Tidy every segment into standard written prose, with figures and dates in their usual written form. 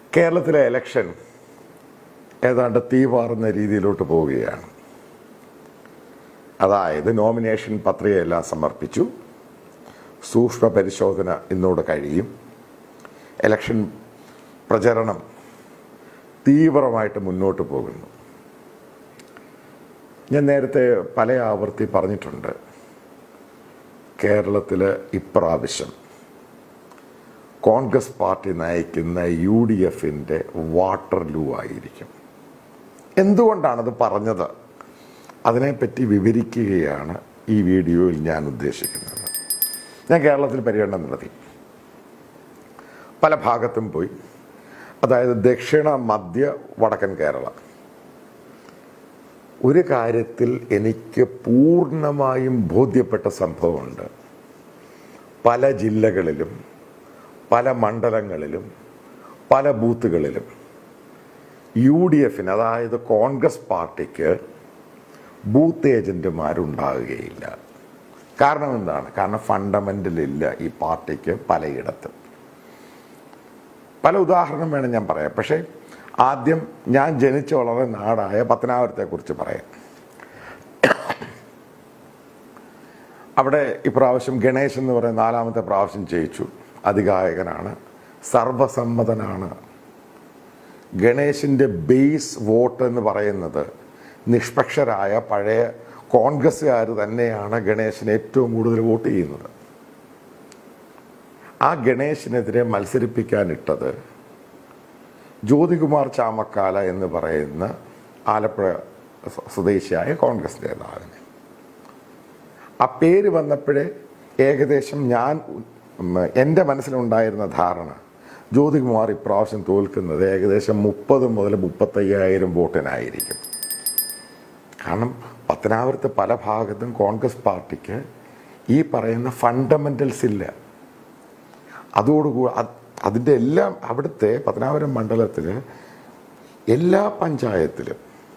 കേരളത്തിലെ ഇലക്ഷൻ ഏതാണ്ട് തീവാറുന്ന രീതിയിലോട്ട് പോവുകയാണ്. അതായത് നോമിനേഷൻ പത്രികയെല്ലാം സമർപ്പിച്ചു, സൂക്ഷ്മ പരിശോധന ഇന്നോട് കഴിയും, ഇലക്ഷൻ പ്രചരണം തീവ്രമായിട്ട് മുന്നോട്ട് പോകുന്നു. ഞാൻ നേരത്തെ പല ആവർത്തി പറഞ്ഞിട്ടുണ്ട്, കേരളത്തിൽ ഇപ്രാവശ്യം കോൺഗ്രസ് പാർട്ടി നയിക്കുന്ന UDFന്റെ വാട്ടർലൂ ആയിരിക്കും. എന്തുകൊണ്ടാണത് പറഞ്ഞത്? അതിനെപ്പറ്റി വിവരിക്കുകയാണ് ഈ വീഡിയോയിൽ ഞാൻ ഉദ്ദേശിക്കുന്നത്. ഞാൻ കേരളത്തിൽ പര്യടനം നടത്തി, പല ഭാഗത്തും പോയി. അതായത് ദക്ഷിണ, മധ്യ, വടക്കൻ കേരളം. ഒരു കാര്യത്തിൽ എനിക്ക് പൂർണ്ണമായും ബോധ്യപ്പെട്ട സംഭവമുണ്ട്. പല ജില്ലകളിലും, പല മണ്ഡലങ്ങളിലും, പല ബൂത്തുകളിലും UDFന്, അതായത് കോൺഗ്രസ് പാർട്ടിക്ക് ബൂത്ത് ഏജന്റുമാരുണ്ടാവുകയില്ല. കാരണം എന്താണ്? കാരണം ഫണ്ടമെന്റലില്ല ഈ പാർട്ടിക്ക് പലയിടത്തും. പല ഉദാഹരണം വേണം ഞാൻ പറയാം. പക്ഷേ ആദ്യം ഞാൻ ജനിച്ചു വളർന്ന നാടായ പത്തനാപുരത്തെക്കുറിച്ച് പറയാം. അവിടെ ഇപ്രാവശ്യം ഗണേശ് എന്ന് പറയുന്ന 4ാമത്തെ പ്രാവശ്യം ജയിച്ചു. അതിഗായകനാണ്, സർവസമ്മതനാണ്. ഗണേശിൻ്റെ ബേസ് വോട്ട് എന്ന് പറയുന്നത് നിഷ്പക്ഷരായ പഴയ കോൺഗ്രസ്സുകാർ തന്നെയാണ് ഗണേശിന് ഏറ്റവും കൂടുതൽ വോട്ട് ചെയ്യുന്നത്. ആ ഗണേശിനെതിരെ മത്സരിപ്പിക്കാനിട്ടത് ജ്യോതികുമാർ ചാമക്കാല എന്ന് പറയുന്ന ആലപ്പുഴ സ്വദേശിയായ കോൺഗ്രസ് നേതാവിന്. ആ പേര് വന്നപ്പോഴേ ഏകദേശം എൻ്റെ മനസ്സിലുണ്ടായിരുന്ന ധാരണ, ജ്യോതികുമാർ ഇപ്രാവശ്യം തോൽക്കുന്നത് ഏകദേശം 30 മുതൽ 35,000 വോട്ടിനായിരിക്കും. കാരണം പത്തനാപുരത്ത് പല ഭാഗത്തും കോൺഗ്രസ് പാർട്ടിക്ക് ഈ പറയുന്ന ഫണ്ടമെന്റൽസ് ഇല്ല. അതോടുകൂടി അതിൻ്റെ എല്ലാം അവിടുത്തെ പത്തനാപുരം മണ്ഡലത്തിൽ എല്ലാ പഞ്ചായത്തിലും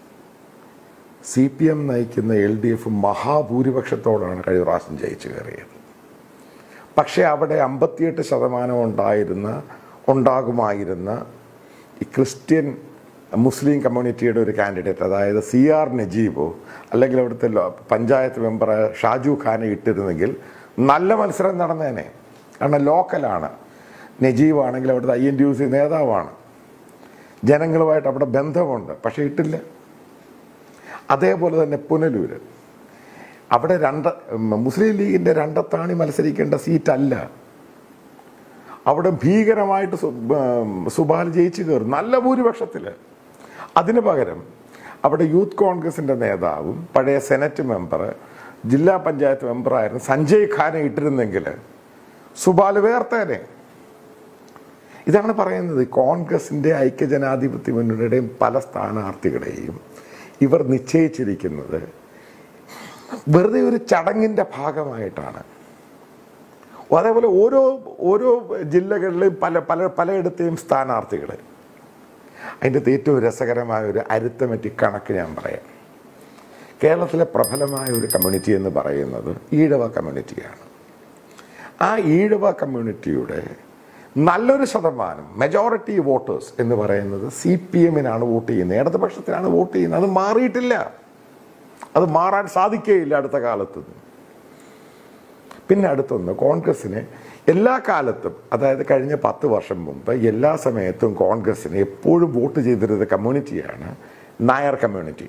CPM നയിക്കുന്ന LDF മഹാഭൂരിപക്ഷത്തോടാണ് കഴിഞ്ഞ പ്രാവശ്യം ജയിച്ചു കയറിയത്. പക്ഷേ അവിടെ 58% ഉണ്ടാകുമായിരുന്ന ഈ ക്രിസ്ത്യൻ മുസ്ലിം കമ്മ്യൂണിറ്റിയുടെ ഒരു കാൻഡിഡേറ്റ്, അതായത് CR നജീബോ അല്ലെങ്കിൽ അവിടുത്തെ പഞ്ചായത്ത് മെമ്പർ ഷാജു ഖാനെ ഇട്ടിരുന്നെങ്കിൽ നല്ല മത്സരം നടന്നേനെ. കാരണം ലോക്കലാണ്. നജീബ് ആണെങ്കിൽ അവിടുത്തെ INTUC നേതാവാണ്, ജനങ്ങളുമായിട്ട് അവിടെ ബന്ധമുണ്ട്. പക്ഷേ ഇട്ടില്ല. അതേപോലെ തന്നെ പുനലൂര്, അവിടെ മുസ്ലിം ലീഗിൻ്റെ രണ്ടത്താണി മത്സരിക്കേണ്ട സീറ്റല്ല. അവിടെ ഭീകരമായിട്ട് സുബാൽ ജയിച്ചു കയറും നല്ല ഭൂരിപക്ഷത്തിൽ. അതിന് പകരം അവിടെ യൂത്ത് കോൺഗ്രസിൻ്റെ നേതാവും പഴയ സെനറ്റ് മെമ്പർ, ജില്ലാ പഞ്ചായത്ത് മെമ്പറായിരുന്ന സഞ്ജയ് ഖാനെ ഇട്ടിരുന്നെങ്കിൽ സുബാൽ വേർത്തേനെ. ഇതാണ് പറയുന്നത്, കോൺഗ്രസിൻ്റെ ഐക്യജനാധിപത്യ മുന്നണിയുടെയും പല സ്ഥാനാർത്ഥികളെയും ഇവർ നിശ്ചയിച്ചിരിക്കുന്നത് വെറുതെ ഒരു ചടങ്ങിൻ്റെ ഭാഗമായിട്ടാണ്. അതേപോലെ ഓരോ ജില്ലകളിലെയും പലയിടത്തെയും സ്ഥാനാർത്ഥികൾ. അതിൻ്റെ ഏറ്റവും രസകരമായ ഒരു അരിത്തമെറ്റിക് കണക്ക് ഞാൻ പറയാം. കേരളത്തിലെ പ്രബലമായ ഒരു കമ്മ്യൂണിറ്റി എന്ന് പറയുന്നത് ഈഴവ കമ്മ്യൂണിറ്റിയാണ്. ആ ഈഴവ കമ്മ്യൂണിറ്റിയുടെ നല്ലൊരു ശതമാനം, മെജോറിറ്റി വോട്ടേഴ്സ് എന്ന് പറയുന്നത് CPMനാണ് വോട്ട് ചെയ്യുന്നത്, ഇടതുപക്ഷത്തിനാണ് വോട്ട് ചെയ്യുന്നത്. അത് മാറിയിട്ടില്ല, അത് മാറാൻ സാധിക്കുകയില്ല അടുത്ത കാലത്ത്. പിന്നെ അടുത്തൊന്ന്, കോൺഗ്രസ്സിന് എല്ലാ കാലത്തും, അതായത് കഴിഞ്ഞ 10 വർഷം മുമ്പ് എല്ലാ സമയത്തും കോൺഗ്രസ്സിന് എപ്പോഴും വോട്ട് ചെയ്തിരുന്ന കമ്മ്യൂണിറ്റിയാണ് നായർ കമ്മ്യൂണിറ്റി.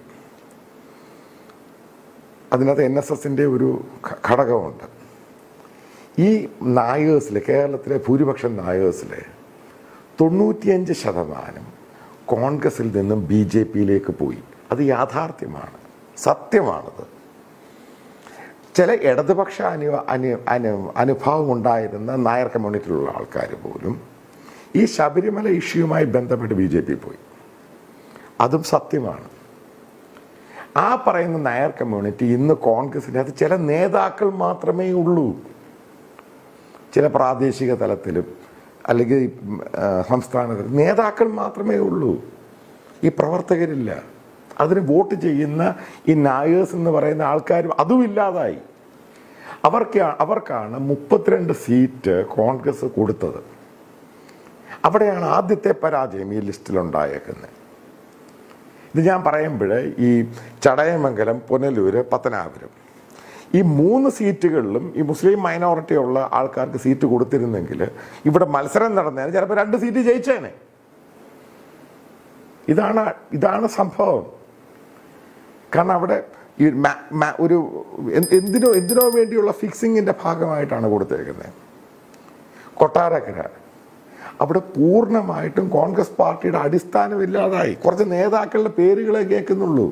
അതിനകത്ത് NSSൻ്റെ ഒരു ഘടകമുണ്ട്. ഈ നായേഴ്സിൽ, കേരളത്തിലെ ഭൂരിപക്ഷം നായേഴ്സിൽ 95% കോൺഗ്രസിൽ നിന്നും BJPയിലേക്ക് പോയി. അത് യാഥാർത്ഥ്യമാണ്, സത്യമാണത്. ചില ഇടതുപക്ഷ അനുഭവം ഉണ്ടായിരുന്ന നായർ കമ്മ്യൂണിറ്റിയിലുള്ള ആൾക്കാർ പോലും ഈ ശബരിമല ഇഷ്യൂവുമായി ബന്ധപ്പെട്ട് BJP പോയി. അതും സത്യമാണ്. ആ പറയുന്ന നായർ കമ്മ്യൂണിറ്റി ഇന്ന് കോൺഗ്രസിൻ്റെ അത് ചില നേതാക്കൾ മാത്രമേ ഉള്ളൂ. ചില പ്രാദേശിക തലത്തിലും അല്ലെങ്കിൽ സംസ്ഥാന തലത്തിൽ നേതാക്കൾ മാത്രമേ ഉള്ളൂ, ഈ പ്രവർത്തകരില്ല. അതിന് വോട്ട് ചെയ്യുന്ന ഈ നായേഴ്സ് എന്ന് പറയുന്ന ആൾക്കാരും അതും ഇല്ലാതായി. അവർക്കാണ് 32 സീറ്റ് കോൺഗ്രസ് കൊടുത്തത്. അവിടെയാണ് ആദ്യത്തെ പരാജയം ഈ ലിസ്റ്റിലുണ്ടായേക്കുന്നത്. ഇത് ഞാൻ പറയുമ്പോൾ ഈ ചടയമംഗലം, പുനലൂർ, പത്തനാപുരം ഈ 3 സീറ്റുകളിലും ഈ മുസ്ലിം മൈനോറിറ്റി ഉള്ള ആൾക്കാർക്ക് സീറ്റ് കൊടുത്തിരുന്നെങ്കിൽ ഇവിടെ മത്സരം നടന്നേനെ, ചിലപ്പോൾ 2 സീറ്റ് ജയിച്ചേനെ. ഇതാണ് സംഭവം. കാരണം അവിടെ ഈ ഒരു എന്തിനോ വേണ്ടിയുള്ള ഫിക്സിങ്ങിൻ്റെ ഭാഗമായിട്ടാണ് കൊടുത്തേക്കുന്നത്. കൊട്ടാരക്കര അവിടെ പൂർണ്ണമായിട്ടും കോൺഗ്രസ് പാർട്ടിയുടെ അടിസ്ഥാനമില്ലാതായി. കുറച്ച് നേതാക്കളുടെ പേരുകളെ കേൾക്കുന്നുള്ളൂ.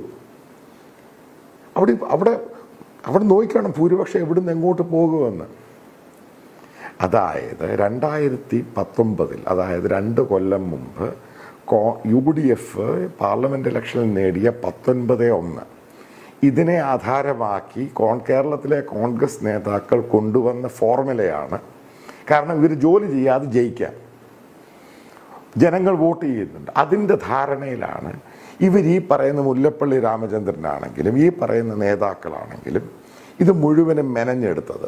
അവിടെ നോക്കിക്കണം ഭൂരിപക്ഷം എവിടുന്ന് എങ്ങോട്ട് പോകുമെന്ന്. അതായത് 2019, അതായത് 2 കൊല്ലം മുമ്പ് UDF പാർലമെന്റ് ഇലക്ഷനിൽ നേടിയ 19-1 ഇതിനെ ആധാരമാക്കി കേരളത്തിലെ കോൺഗ്രസ് നേതാക്കൾ കൊണ്ടുവന്ന ഫോർമുലയാണ്. കാരണം ഇവർ ജോലി ചെയ്യാതെ ജയിക്കാം, ജനങ്ങൾ വോട്ട് ചെയ്യുന്നുണ്ട്. അതിൻ്റെ ധാരണയിലാണ് ഇവർ ഈ പറയുന്ന മുല്ലപ്പള്ളി രാമചന്ദ്രനാണെങ്കിലും ഈ പറയുന്ന നേതാക്കളാണെങ്കിലും ഇത് മുഴുവനും മെനഞ്ഞെടുത്തത്.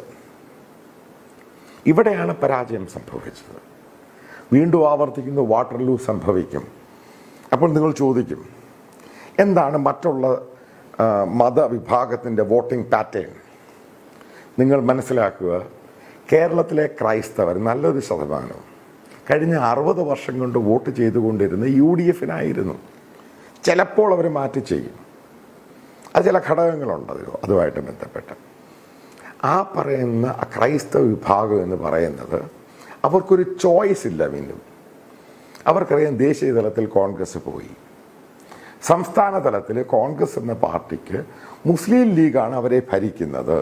ഇവിടെയാണ് പരാജയം സംഭവിച്ചത്. വീണ്ടും ആവർത്തിക്കുന്ന വാട്ടർലൂ സംഭവിക്കും. അപ്പോൾ നിങ്ങൾ ചോദിക്കും, എന്താണ് മറ്റുള്ള മതവിഭാഗത്തിൻ്റെ വോട്ടിംഗ് പാറ്റേൺ? നിങ്ങൾ മനസ്സിലാക്കുക, കേരളത്തിലെ ക്രൈസ്തവർ നല്ലൊരു ശതമാനം കഴിഞ്ഞ 60 വർഷം കൊണ്ട് വോട്ട് ചെയ്തുകൊണ്ടിരുന്ന UDFനായിരുന്നു. ചിലപ്പോൾ അവർ മാറ്റി ചെയ്യും, അത് ചില ഘടകങ്ങളുണ്ട് അതുമായിട്ട് ബന്ധപ്പെട്ട്. ആ പറയുന്ന ക്രൈസ്തവ വിഭാഗം എന്ന് പറയുന്നത് അവർക്കൊരു ചോയ്സ് ഇല്ല. വീണ്ടും അവർക്കറിയാം ദേശീയ തലത്തിൽ കോൺഗ്രസ് പോയി, സംസ്ഥാന തലത്തിൽ കോൺഗ്രസ് എന്ന പാർട്ടിക്ക് മുസ്ലിം ലീഗാണ് അവരെ ഭരിക്കുന്നത്.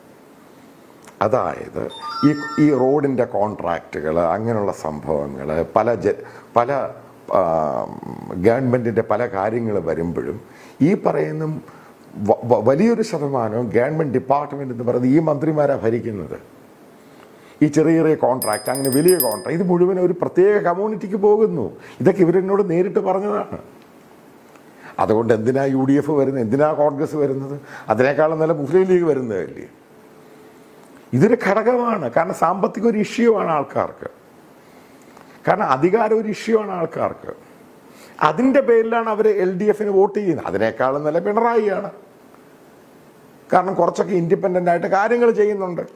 അതായത് ഈ റോഡിൻ്റെ കോൺട്രാക്റ്റുകൾ, അങ്ങനെയുള്ള സംഭവങ്ങൾ, പല ഗവൺമെൻറ്റിൻ്റെ പല കാര്യങ്ങൾ വരുമ്പോഴും ഈ പറയുന്ന വലിയൊരു ശതമാനവും ഗവൺമെൻറ് ഡിപ്പാർട്ട്മെൻറ്റ് എന്ന് പറയുന്നത് ഈ മന്ത്രിമാരാണ് ഭരിക്കുന്നത്. ഈ ചെറിയ ചെറിയ കോൺട്രാക്റ്റ്, അങ്ങനെ വലിയ കോൺട്രാക്ട്, ഇത് മുഴുവൻ ഒരു പ്രത്യേക കമ്മ്യൂണിറ്റിക്ക് പോകുന്നു. ഇതൊക്കെ ഇവരെന്നോട് നേരിട്ട് പറഞ്ഞതാണ്. അതുകൊണ്ട് എന്തിനാ UDF വരുന്നത്, എന്തിനാ കോൺഗ്രസ് വരുന്നത്? അതിനേക്കാളും നല്ല മുസ്ലിം ലീഗ് വരുന്നതല്ലേ. ഇതൊരു ഘടകമാണ്. കാരണം സാമ്പത്തിക ഒരു ഇഷ്യൂ ആണ് ആൾക്കാർക്ക്, കാരണം അധികാരം ഒരു ഇഷ്യൂ ആണ് ആൾക്കാർക്ക്. അതിൻ്റെ പേരിലാണ് അവർ LDFന് വോട്ട് ചെയ്യുന്നത്. അതിനേക്കാളും നല്ല പിണറായിയാണ്. കാരണം കുറച്ചൊക്കെ ഇൻഡിപെൻഡൻ്റ് ആയിട്ട് കാര്യങ്ങൾ ചെയ്യുന്നുണ്ട്.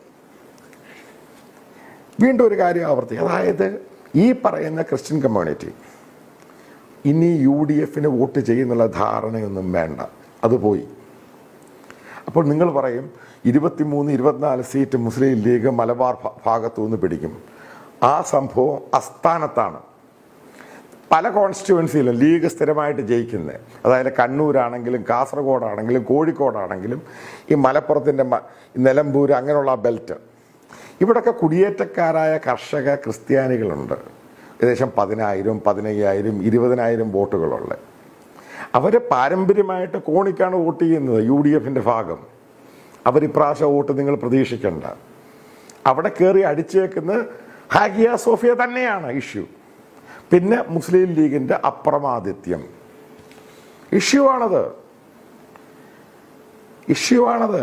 വീണ്ടും ഒരു കാര്യം ആവർത്തിക്കുക, അതായത് ഈ പറയുന്ന ക്രിസ്ത്യൻ കമ്മ്യൂണിറ്റി ഇനി UDFന് വോട്ട് ചെയ്യുന്നുള്ള ധാരണയൊന്നും വേണ്ട, അത് പോയി. അപ്പോൾ നിങ്ങൾ പറയും 23-24 സീറ്റ് മുസ്ലിം ലീഗ് മലബാർ ഭാഗത്തു നിന്ന് പിടിക്കും. ആ സംഭവം അസ്ഥാനത്താണ്. പല കോൺസ്റ്റിറ്റ്യുവൻസിയിലും ലീഗ് സ്ഥിരമായിട്ട് ജയിക്കുന്നത്, അതായത് കണ്ണൂരാണെങ്കിലും കാസർഗോഡാണെങ്കിലും കോഴിക്കോടാണെങ്കിലും ഈ മലപ്പുറത്തിൻ്റെ നിലമ്പൂർ അങ്ങനെയുള്ള ആ ബെൽറ്റ്, ഇവിടെയൊക്കെ കുടിയേറ്റക്കാരായ കർഷക ക്രിസ്ത്യാനികളുണ്ട്. ഏകദേശം 10,000, 15,000, 20,000 വോട്ടുകളുള്ള. അവർ പാരമ്പര്യമായിട്ട് കോണിക്കാണ് വോട്ട് ചെയ്യുന്നത്, UDFൻ്റെ ഭാഗം. അവരിപ്രാവശ്യം വോട്ട് നിങ്ങൾ പ്രതീക്ഷിക്കേണ്ട. അവിടെ കയറി അടിച്ചേക്കുന്ന ഹാഗിയ സോഫിയ തന്നെയാണ് ഇഷ്യൂ. പിന്നെ മുസ്ലിം ലീഗിൻ്റെ അപ്രമാദിത്യം ഇഷ്യൂ ആണത്.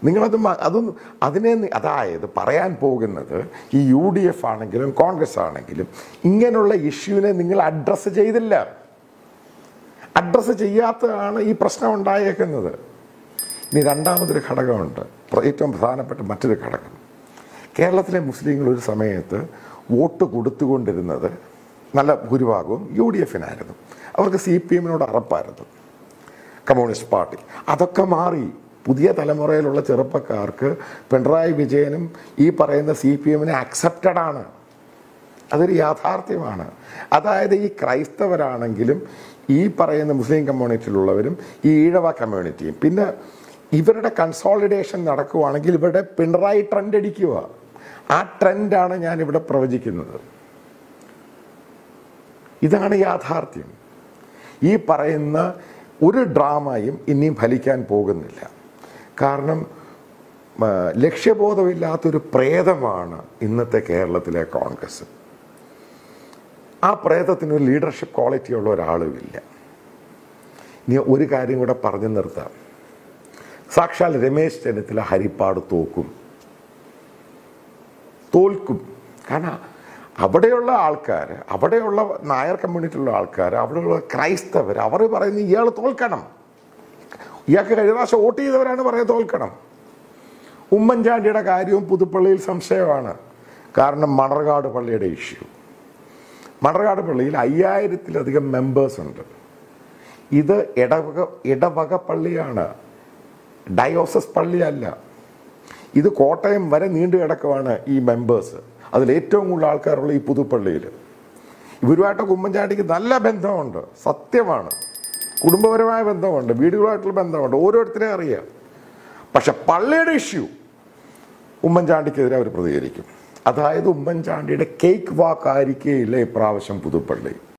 അതായത് പറയാൻ പോകുന്നത്, ഈ UDF ആണെങ്കിലും കോൺഗ്രസ് ആണെങ്കിലും ഇങ്ങനെയുള്ള ഇഷ്യൂവിനെ നിങ്ങൾ അഡ്രസ്സ് ചെയ്തില്ല. അഡ്രസ്സ് ചെയ്യാത്തതാണ് ഈ പ്രശ്നം ഉണ്ടായേക്കുന്നത്. ഇനി രണ്ടാമതൊരു ഘടകമുണ്ട്, ഏറ്റവും പ്രധാനപ്പെട്ട മറ്റൊരു ഘടകം. കേരളത്തിലെ മുസ്ലിങ്ങൾ ഒരു സമയത്ത് വോട്ട് കൊടുത്തുകൊണ്ടിരുന്നത് നല്ല ഭൂരിഭാഗവും UDFനായിരുന്നു. അവർക്ക് CPMനോട് അറപ്പായിരുന്നു, കമ്മ്യൂണിസ്റ്റ് പാർട്ടി. അതൊക്കെ മാറി. പുതിയ തലമുറയിലുള്ള ചെറുപ്പക്കാർക്ക് പിണറായി വിജയനും ഈ പറയുന്ന CPMനെ അക്സെപ്റ്റഡ് ആണ്. അതൊരു യാഥാർത്ഥ്യമാണ്. അതായത് ഈ ക്രൈസ്തവരാണെങ്കിലും ഈ പറയുന്ന മുസ്ലിം കമ്മ്യൂണിറ്റിയിലുള്ളവരും ഈ ഈഴവ കമ്മ്യൂണിറ്റിയും, പിന്നെ ഇവരുടെ കൺസോളിഡേഷൻ നടക്കുവാണെങ്കിൽ ഇവരുടെ പിണറായി ട്രെൻഡ് അടിക്കുക. ആ ട്രെൻഡാണ് ഞാനിവിടെ പ്രവചിക്കുന്നത്. ഇതാണ് യാഥാർത്ഥ്യം. ഈ പറയുന്ന ഒരു ഡ്രാമയും ഇനിയും ഫലിക്കാൻ പോകുന്നില്ല. കാരണം ലക്ഷ്യബോധമില്ലാത്തൊരു പ്രേതമാണ് ഇന്നത്തെ കേരളത്തിലെ കോൺഗ്രസ്. ആ പ്രേതത്തിനൊരു ലീഡർഷിപ്പ് ക്വാളിറ്റി ഉള്ള ഒരാളുമില്ല. ഇനി ഒരു കാര്യം കൂടെ പറഞ്ഞു നിർത്താം. സാക്ഷാൽ രമേശ് ചെന്നിത്തല ഹരിപ്പാട് തോൽക്കും. കാരണം അവിടെയുള്ള ആൾക്കാർ, അവിടെയുള്ള നായർ കമ്മ്യൂണിറ്റിയിലുള്ള ആൾക്കാർ, അവിടെയുള്ള ക്രൈസ്തവർ, അവർ പറയുന്നത് ഇയാൾ തോൽക്കണം, ഇയാൾക്ക് കഴിഞ്ഞ പ്രാവശ്യം വോട്ട് ചെയ്തവരാണ് പറയുന്നത് തോൽക്കണം. ഉമ്മൻചാണ്ടിയുടെ കാര്യവും പുതുപ്പള്ളിയിൽ സംശയമാണ്. കാരണം മണർകാട് പള്ളിയുടെ ഇഷ്യൂ. മണർകാട് പള്ളിയിൽ 5000-ലധികം മെമ്പേഴ്സ് ഉണ്ട്. ഇത് ഇടവക പള്ളിയാണ്, ഡയോസസ് പള്ളിയല്ല. ഇത് കോട്ടയം വരെ നീണ്ടു കിടക്കുവാണ് ഈ മെമ്പേഴ്സ്. അതിലേറ്റവും കൂടുതൽ ആൾക്കാരുള്ള ഈ പുതുപ്പള്ളിയിൽ. ഇവരുമായിട്ടൊക്കെ ഉമ്മൻചാണ്ടിക്ക് നല്ല ബന്ധമുണ്ട്, സത്യമാണ്. കുടുംബപരമായ ബന്ധമുണ്ട്, വീടുകളായിട്ടുള്ള ബന്ധമുണ്ട്, ഓരോരുത്തരെയും അറിയാം. പക്ഷെ പള്ളിയുടെ ഇഷ്യൂ ഉമ്മൻചാണ്ടിക്കെതിരെ അവർ പ്രതികരിക്കും. അതായത് ഉമ്മൻചാണ്ടിയുടെ കേക്ക് വാക്ക് ആയിരിക്കുകയില്ല ഇപ്രാവശ്യം പുതുപ്പള്ളി.